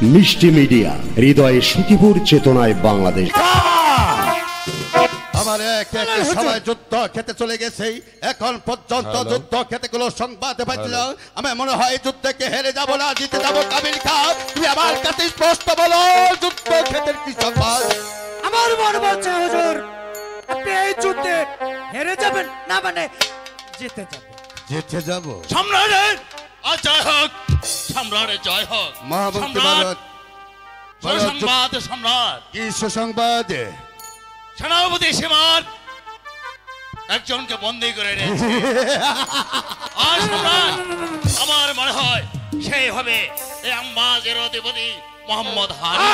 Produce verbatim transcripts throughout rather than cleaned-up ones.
মিষ্টি মিডিয়া, হৃদয়ে সুখীপুর, চেতনায় বাংলাদেশ। আমার এক এক সবাই যুদ্ধ খেতে চলে গেছে, এখন পর্যন্ত যুদ্ধ খেতে কোনো সংবাদ পাইছিল। আমার মনে হয় যুদ্ধকে হেরে যাব না জিতে যাব। কাবিল খা, তুমি আমার কাছে স্পষ্ট বলো, যুদ্ধ ক্ষেতের কি সংবাদ? আমার মনে বলছে হুজুর, আপনি এই যুদ্ধে হেরে যাবেন না, মানে জিতে যাবেন। জিতে যাব। সম্রাটের জয় হোক, সম্রাটের জয় হোক। মহামন্ত্রী ভারত সুসংবাদ সম্রাট। কি সুসংবাদ? সেনাপতি সীমার একজনকে বন্দী করে এনেছে। আর সম্রাট, আমার মনে হয় সেই হবে এই আম্বাজের অধিপতি মোহাম্মদ হানি।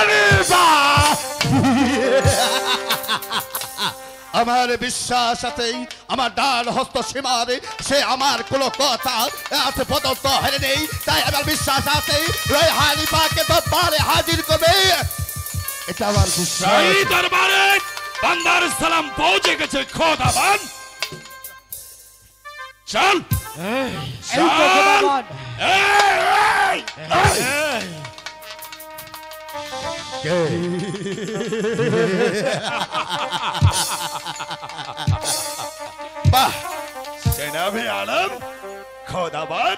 আমার বিশ্বাস আছে, আমার ডান হস্ত সীমারে সে আমার কোনো কথা আছে প্রদত্ত হেরে নেই, তাই আমার বিশ্বাস আছে হানি পাকে দরবারে হাজির করবে। এটা আমার বিশ্বাস। এই দরবারে বান্দার সালাম পৌঁছে গেছে খোদাবান। চল এই তো খোদাবান। কে? বাহ, সেনাবে আলম খোদাবান।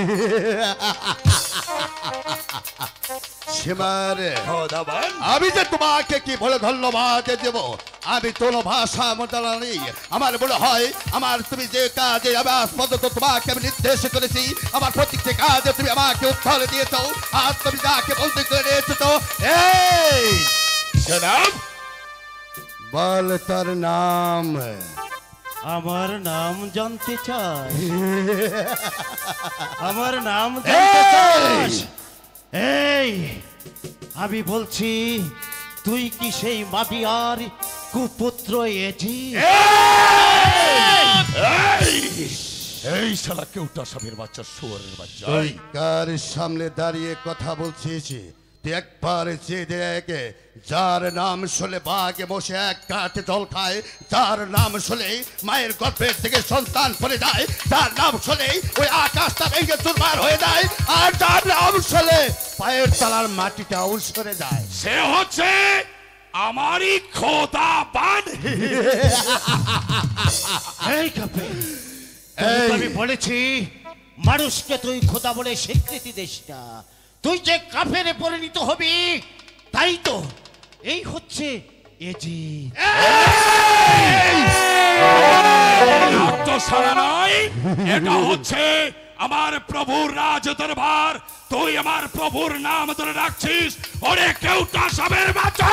সীমারে খোদাবান, আমি যে তোমাকে কি বলে ধন্যবাদ দেব, আমি কোনো ভাষা মোটালা নেই। আমার মনে হয় আমার তুমি যে কাজে আবাস পদ্ধত তোমাকে আমি নির্দেশ করেছি, আমার প্রত্যেকটি কাজে তুমি আমাকে উত্তর দিয়েছ, আর তুমি যাকে বলতে করে নিয়েছ তো এই জনাব বল তোর নাম। আমার নাম জানতে চাই? আমার নাম জানতে চাস? এই আমি বলছি, তুই কি সেই মাবিয়ার কুপুত্র এজি? এই শালা কেউটা সাবের বাচ্চা, শুয়োরের বাচ্চা। তুই কার সামনে দাঁড়িয়ে কথা বলছিস? তুই একবার যে দেখে যার নাম শুনে বাঘে বসে এক কাঠে জল খায়, যার নাম শুনে মায়ের গর্ভের থেকে সন্তান পড়ে যায়, যার নাম শুনে ওই আকাশটা ভেঙে চুরমার হয়ে যায়, আর যার নাম শুনে পায়ের তলার মাটিটাও সরে যায়, সে হচ্ছে আমারই খোদাবান। এই কাপে আমি বলেছি মানুষকে তুই খোদা বলে স্বীকৃতি দিস না, তুই যে কাফেরে পরিণত হবি, তাই তো এই হচ্ছে এজি। তো সারা নয়, এটা হচ্ছে আমার প্রভুর রাজ দরবার। তুই আমার প্রভুর নাম ধরে রাখছিস? ওরে কেউটা সাবের বাচ্চা,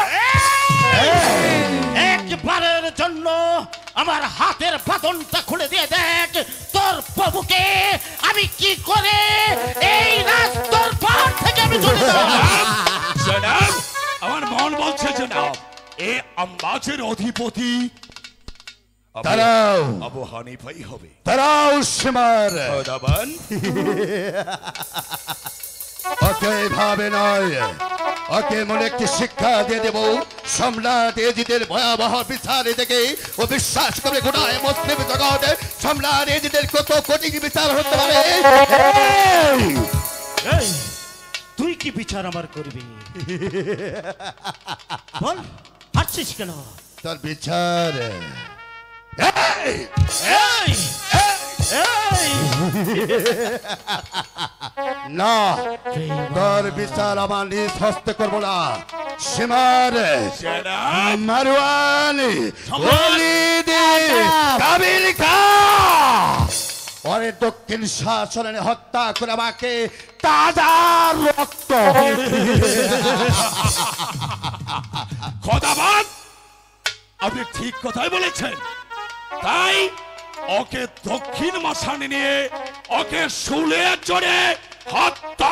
একবারের জন্য আমার হাতের বাঁধনটা খুলে দিয়ে দেখ, তোর প্রভুকে আমি কি করে এই রাজ দরবার থেকে আমি চলে যাব। জনাব, আমার মন বলছে জনাব, এ আম্বাজের অধিপতি দাঁড়াও, আবু হানিফাই হবে। দাঁড়াও সীমার। খোদাবান, ওকে ভাবে নয়, ওকে মনে একটি শিক্ষা দিয়ে দেব। সম্রাট এজিদের ভয়াবহ বিচারে দেখে ও বিশ্বাস করে গোটায় মুসলিম জগতে সম্রাট এজিদের কত কঠিন বিচার হতে পারে। এই, তুই কি বিচার আমার করবি? বল, হাঁটছিস কেন? তোর বিচার এই, এই, এই, না, তোর বিচার আমার নিজ হস্তে করবো না। সীমার মারওয়ান ওলিদ কাবিল খা পরে দক্ষিণ শাসনে হত্যা করে আমাকে তাজা রক্ত। খোদাবান, আপনি ঠিক কথাই বলেছেন। তাই ওকে দক্ষিণ মশানে নিয়ে ওকে শুলে চড়ে হত্যা।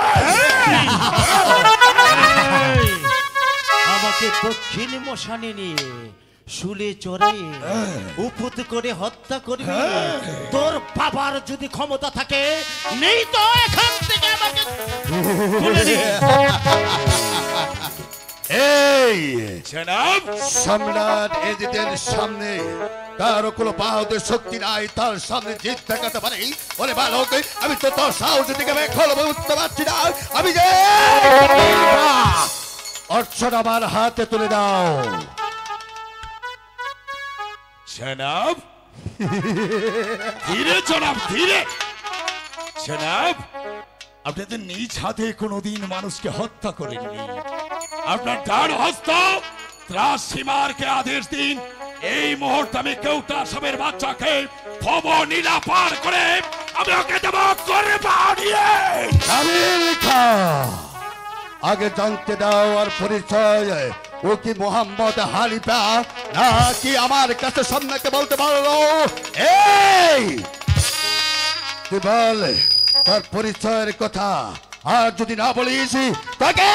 আমাকে দক্ষিণ মশানে নিয়ে শুলে চড়ে উপুত করে হত্যা করবি? তোর বাবার যদি ক্ষমতা থাকে, নেই তো এখান থেকে আমাকে তুলে নে। এই জনাব, সম্রাট এজিদের সামনে কারো কোনো বাহুদের শক্তি নাই, তার সামনে জিত দেখাতে পারে। ওরে বালক, আমি তো তোর সাহস দিকে খোলবে উঠতে পারছি না। আমি যে অর্চন আমার হাতে তুলে দাও। জনাব ধীরে জনাব ধীরে। জনাব আপনি তো নিজ হাতে কোনোদিন মানুষকে হত্যা করেননি। আপনার ডান হস্ত ত্রাস সীমারকে আদেশ দিন এই মুহূর্তে আমি কেউটা সবের বাচ্চাকে ভব নীলা পার করে আমি ওকে দেব করে বাড়িয়ে। কাবিল খা, আগে জানতে দাও আর পরিচয়। ও কি মোহাম্মদ হানিফা নাকি আমার কাছে সামনেকে বলতে পারলো? এই তুই বল তার পরিচয়ের কথা, আর যদি না বলিস তাকে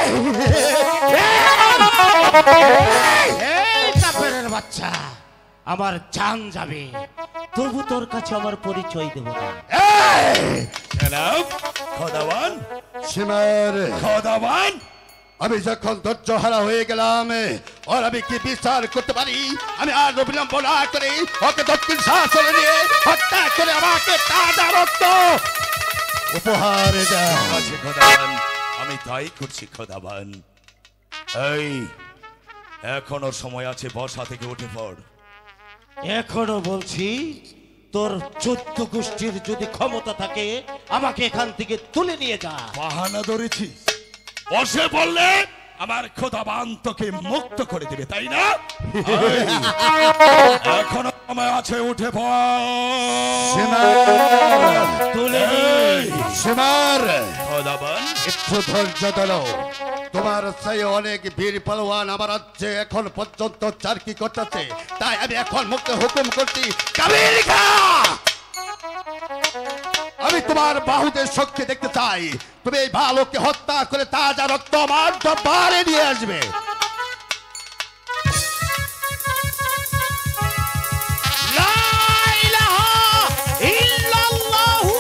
এই কাফেরের বাচ্চা, আমার জান যাবে তবু তোর কাছে আমার পরিচয় দেব না। জনাব খোদাবান সীমার খোদাবান আমি যখন ধৈর্য হারা হয়ে গেলাম আর আমি কি বিচার করতে পারি? আমি আর বিলম্ব না করে ওকে দক্ষিণ শাসনে নিয়ে হত্যা করে আমাকে তাজা রক্ত উপহার দাও। আছে খোদাবান, আমি তাই করছি খোদাবান। এই এখনো সময় আছে, বসা থেকে উঠে পড়। এখনো বলছি, তোর চোদ্দ গোষ্ঠীর যদি ক্ষমতা থাকে আমাকে এখান থেকে তুলে নিয়ে যা। বাহানা ধরেছি, বসে বললে আমার খোদাবান তোকে মুক্ত করে দেবে, তাই না? এখনো সময় আছে, উঠে তুলে সীমার খোদাবান একটু ধৈর্য ধরো। তোমার সেই অনেক বীর পালোয়ান আমার রাজ্যে এখন পর্যন্ত চারকি করতেছে, তাই আমি এখন মুক্ত হুকুম করছি। কাবিল খা, আমি তোমার বাহুদের শক্তি দেখতে চাই। তুমি এই ভালোকে হত্যা করে তাজা রক্ত আমার দরবারে নিয়ে আসবে। লা ইলাহা ইল্লাল্লাহু।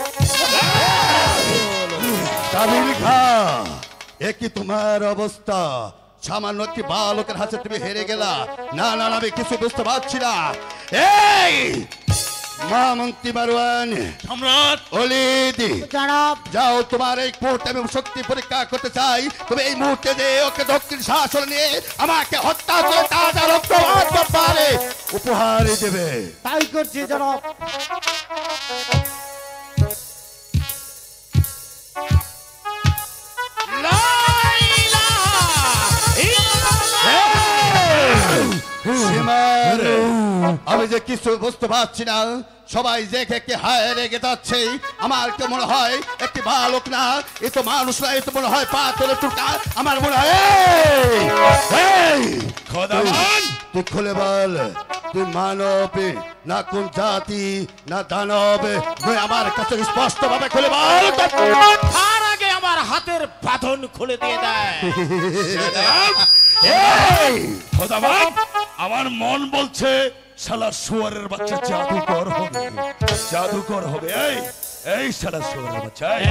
কাবিল খা, এ কি তোমার অবস্থা? সামান্য একটি বালকের হাতে তুমি হেরে গেলা। না না আমি কিছু বুঝতে পারছি না। এই মহামন্ত্রী মারওয়ান সম্রাট ওলিদ, জনাব যাও, তোমার এই মুহূর্তে আমি শক্তি পরীক্ষা করতে চাই। তুমি এই মুহূর্তে যে ওকে দক্ষিণ শাসন নিয়ে আমাকে হত্যা করে তাজা রক্ত পারে উপহার দেবে। তাই করছি জনাব। লা ইলাহা ইল্লাল্লাহ। সীমার, আমি যে কিছু বুঝতে পারছি না। সবাই দেখে কে হায় রেগে যাচ্ছে। আমার কে মনে হয় একটি বালক না, এ তো মানুষ না, এ তো মনে হয় পাথরের টুকরা। আমার মনে হয় এই, এই, খোদাবান তুই খুলে বল, তুই মানব না কোন জাতি না দানব? তুই আমার কাছে স্পষ্ট ভাবে খুলে বল। তার আগে আমার হাতের বাঁধন খুলে দিয়ে দেয়। জনাব, এই খোদাবান আমার মন বলছে শালা শুয়ারের বাচ্চা জাদুকর হবে, জাদুকর হবে। এই এই শালা শুয়ারের বাচ্চা, এই,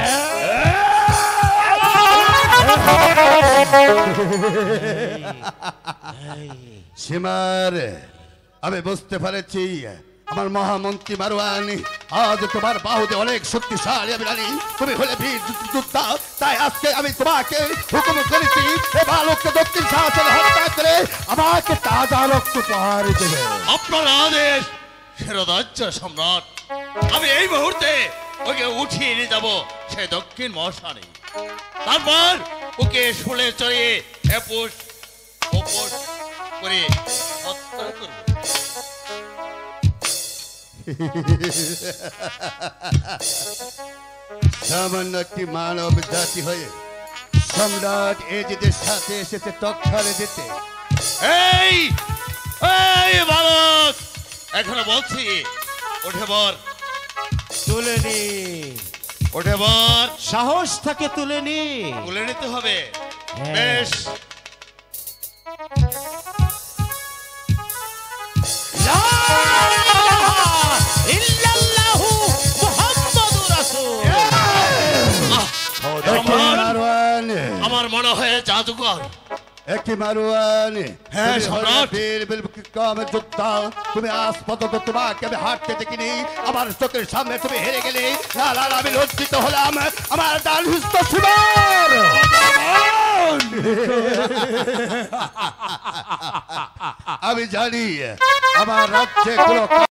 সীমার, আমি বুঝতে পেরেছি আমার মহামন্ত্রী মারওয়ান আজ তোমার বাহুতে অনেক শক্তিশালী। আমি জানি তুমি হলে বীর যোদ্ধা, তাই আজকে আমি তোমাকে হুকুম করেছি এ বালককে দক্ষিণ শাসনে হত্যা করে আমাকে তাজা রক্ত উপহার দেবে। আপনার আদেশ শিরোধার্য সম্রাট। আমি এই মুহূর্তে ওকে উঠিয়ে নিয়ে যাব সে দক্ষিণ মহাশানে, তারপর ওকে শুলে চড়িয়ে এপুস ওপুস করে হত্যা করব। সামান্য একটি মানব জাতি হয়ে সম্রাট এজিদের সাথে এসেছে তক্ষরে দিতে। এই এই বালক, এখনো বলছি উঠে বর, তুলে নি, উঠে বর, সাহস থাকে তুলে নি। তুলে নিতে হবে। হ্যাঁ। বেশ, লা ইলাহা ইল্লাল্লাহু মুহাম্মাদুর রাসূল। আহ, একটি মারওয়ান, আমার মনে হয় জাদুকর। একটি মারওয়ান, হ্যাঁ, তুমি হলে সম্রাট। বীর বিক্রমের যোদ্ধা। তুমি আজ পর্যন্ত তোমাকে আমি হাঁটতে দেখিনি। আমার চোখের সামনে তুমি হেরে গেলে। না না আমি লজ্জিত হলাম। আমার ডান হুস্ত সুন্দর। আমি জানি আমার রাজ্যে কোনো